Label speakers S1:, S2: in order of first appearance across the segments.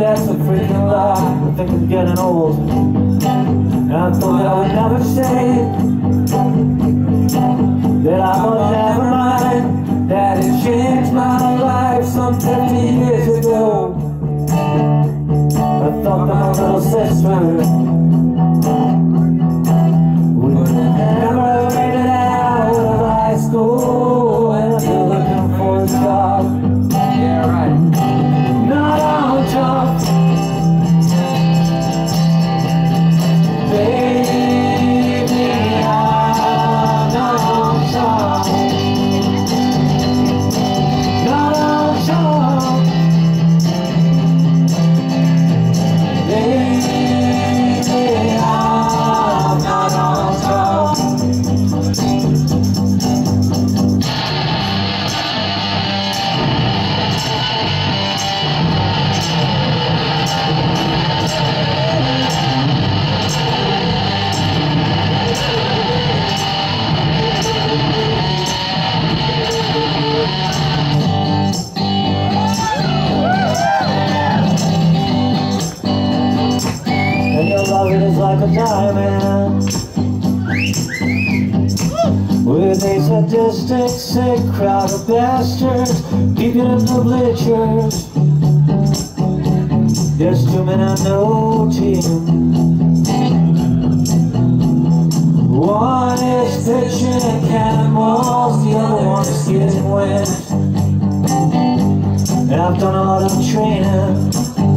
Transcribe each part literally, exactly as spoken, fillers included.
S1: that's a freaking lie. I think I'm getting old, and I thought that I would never say that I would never mind, that it changed my life some fifty years ago. I thought that my little sister would never made it out of high school and be looking for a job.
S2: Yeah, right.
S1: Not on top. Baby, I'm not on top. Not on top. Baby, I'm not on top. And your love it is like a diamond with a sadistic, sick crowd of bastards peeping in the bleachers. There's two men on no team. One is pitching cannonballs, the other one is getting wet. And I've done a lot of training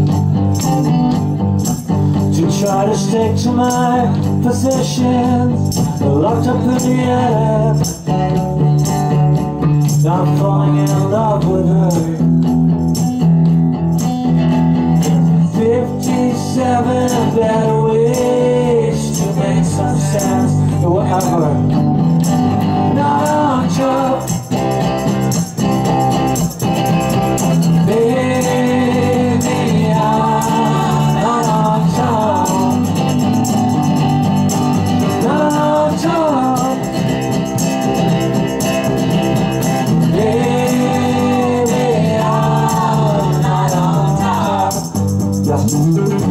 S1: to try to stick to my position, locked up in the attic. I'm falling in love with her. Fifty-seven better ways to make some sense, or whatever. Not on top. Baby, I'm not on top. Not on top. Baby, I'm not on top. Yeah.